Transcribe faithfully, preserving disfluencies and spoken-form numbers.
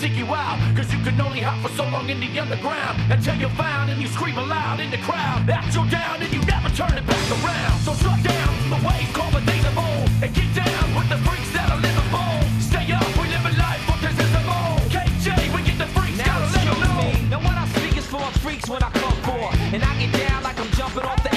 seek you out, cause you can only hop for so long in the underground, until you're found and you scream aloud in the crowd that you're down and you never turn it back around. So shut down the waves, call the days of old, and get down with the freaks that are living bold. Stay up, we live a life, but this is the mold. K J, we get the freaks, now gotta let them know. me, know what I speak is for freaks when I come for, and I get down like I'm jumping off the